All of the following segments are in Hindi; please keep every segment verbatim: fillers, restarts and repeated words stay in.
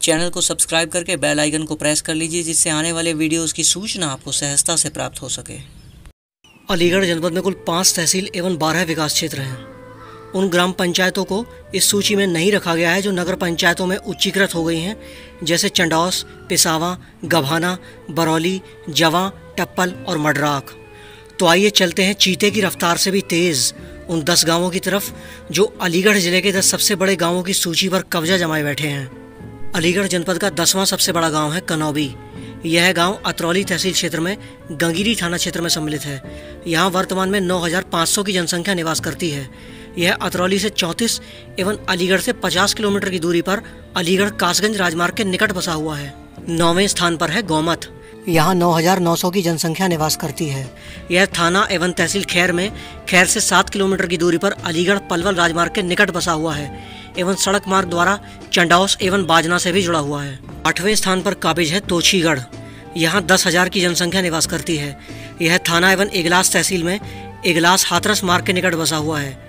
चैनल को सब्सक्राइब करके बेल आइकन को प्रेस कर लीजिए, जिससे आने वाले वीडियोस की सूचना आपको सहजता से प्राप्त हो सके। अलीगढ़ जनपद में कुल पाँच तहसील एवं बारह विकास क्षेत्र हैं। उन ग्राम पंचायतों को इस सूची में नहीं रखा गया है जो नगर पंचायतों में उच्चीकृत हो गई हैं, जैसे चंडौस, पिसावा, गभाना, बरौली, जवां, टप्पल और मडराक। तो आइए चलते हैं चीते की रफ्तार से भी तेज़ उन दस गांवों की तरफ जो अलीगढ़ ज़िले के दस सबसे बड़े गांवों की सूची पर कब्जा जमाए बैठे हैं। अलीगढ़ जनपद का दसवां सबसे बड़ा गांव है कनौबी। यह गांव अतरौली तहसील क्षेत्र में गंगीरी थाना क्षेत्र में सम्मिलित है। यहाँ वर्तमान में नौ हज़ार पाँच सौ की जनसंख्या निवास करती है। यह अतरौली से चौंतीस एवं अलीगढ़ से पचास किलोमीटर की दूरी पर अलीगढ़ कासगंज राजमार्ग के निकट बसा हुआ है। नौवें स्थान पर है गौमत। यहाँ नौ हज़ार नौ सौ की जनसंख्या निवास करती है। यह थाना एवं तहसील खैर में खैर से सात किलोमीटर की दूरी पर अलीगढ़ पलवल राजमार्ग के निकट बसा हुआ है एवं सड़क मार्ग द्वारा चंडौस एवं बाजना से भी जुड़ा हुआ है। आठवें स्थान पर काबिज है तोछीगढ़। यहाँ दस हजार की जनसंख्या निवास करती है। यह थाना एवं इगलास तहसील में इगलास हाथरस मार्ग के निकट बसा हुआ है।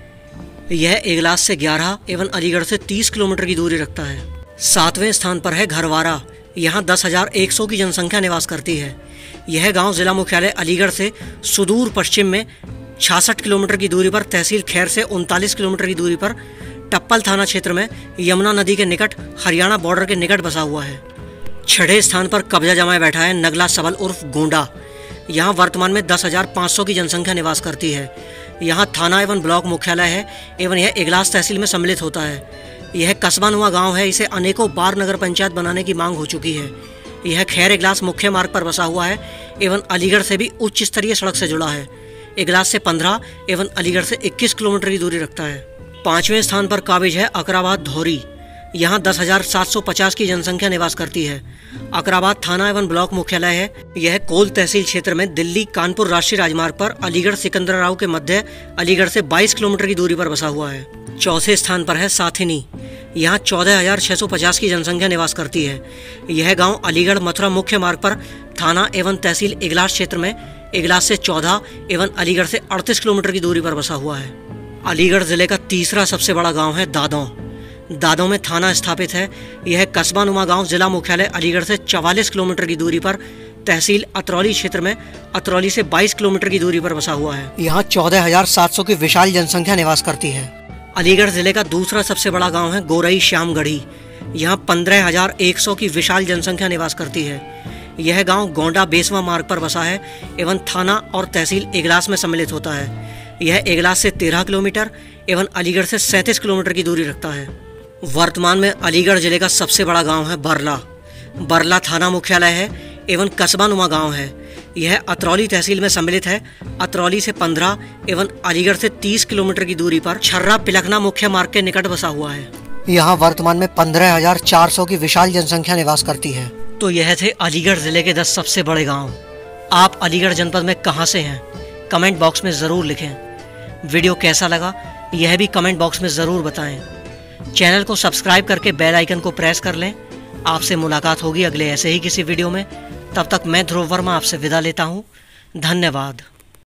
यह इगलास से ग्यारह एवं अलीगढ़ से तीस किलोमीटर की दूरी रखता है। सातवें स्थान पर है घरवारा। यहाँ दस हजार एक सौ की जनसंख्या निवास करती है। यह गांव जिला मुख्यालय अलीगढ़ से सुदूर पश्चिम में छियासठ किलोमीटर की दूरी पर, तहसील खैर से उनतालीस किलोमीटर की दूरी पर, टप्पल थाना क्षेत्र में यमुना नदी के निकट हरियाणा बॉर्डर के निकट बसा हुआ है। छठे स्थान पर कब्जा जमाए बैठा है नगला सबल उर्फ गोंडा। यहाँ वर्तमान में दस हजार पाँच सौ की जनसंख्या निवास करती है। यहाँ थाना एवं ब्लॉक मुख्यालय है एवं यह इगलास तहसील में सम्मिलित होता है। यह कस्बानुमा गांव है। इसे अनेकों बार नगर पंचायत बनाने की मांग हो चुकी है। यह खैर इगलास मुख्य मार्ग पर बसा हुआ है एवं अलीगढ़ से भी उच्च स्तरीय सड़क से जुड़ा है। इगलास से पंद्रह एवं अलीगढ़ से इक्कीस किलोमीटर की दूरी रखता है। पाँचवें स्थान पर काबिज है अकराबाद धौरी। यहाँ दस हजार सात सौ पचास की जनसंख्या निवास करती है। अकराबाद थाना एवं ब्लॉक मुख्यालय है। यह कोल तहसील क्षेत्र में दिल्ली कानपुर राष्ट्रीय राजमार्ग पर अलीगढ़ सिकंदराबाद के मध्य अलीगढ़ से बाईस किलोमीटर की दूरी पर बसा हुआ है। चौथे स्थान पर है साथिनी। यहाँ चौदह हजार छः सौ पचास की जनसंख्या निवास करती है। यह गांव अलीगढ़ मथुरा मुख्य मार्ग पर थाना एवं तहसील इगलास क्षेत्र में इगलास से चौदह एवं अलीगढ़ से अड़तीस किलोमीटर की दूरी पर बसा हुआ है। अलीगढ़ जिले का तीसरा सबसे बड़ा गांव है दादों। दादों में थाना स्थापित है। यह कस्बानुमा गांव जिला मुख्यालय अलीगढ़ से चवालीस किलोमीटर की दूरी पर, तहसील अतरौली क्षेत्र में अतरौली से बाईस किलोमीटर की दूरी पर बसा हुआ है। यहाँ चौदह हजार सात सौ की विशाल जनसंख्या निवास करती है। अलीगढ़ जिले का दूसरा सबसे बड़ा गांव है गोरई श्यामगढ़ी। यहाँ पंद्रह हजार एक सौ की विशाल जनसंख्या निवास करती है। यह गांव गोंडा बेसवा मार्ग पर बसा है एवं थाना और तहसील इगलास में सम्मिलित होता है। यह इगलास से तेरह किलोमीटर एवं अलीगढ़ से सैंतीस किलोमीटर की दूरी रखता है। वर्तमान में अलीगढ़ जिले का सबसे बड़ा गांव है बरला। बरला थाना मुख्यालय है एवं कस्बानुमा गांव है। यह अतरौली तहसील में सम्मिलित है। अतरौली से पंद्रह एवं अलीगढ़ से तीस किलोमीटर की दूरी पर छर्रा पिलखना मुख्य मार्ग के निकट बसा हुआ है। यहाँ वर्तमान में पंद्रह हजार चार सौ की विशाल जनसंख्या निवास करती है। तो यह थे अलीगढ़ जिले के दस सबसे बड़े गाँव। आप अलीगढ़ जनपद में कहाँ से हैं, कमेंट बॉक्स में ज़रूर लिखें। वीडियो कैसा लगा यह भी कमेंट बॉक्स में ज़रूर बताएं। चैनल को सब्सक्राइब करके बेल आइकन को प्रेस कर लें। आपसे मुलाकात होगी अगले ऐसे ही किसी वीडियो में। तब तक मैं ध्रुव वर्मा आपसे विदा लेता हूँ। धन्यवाद।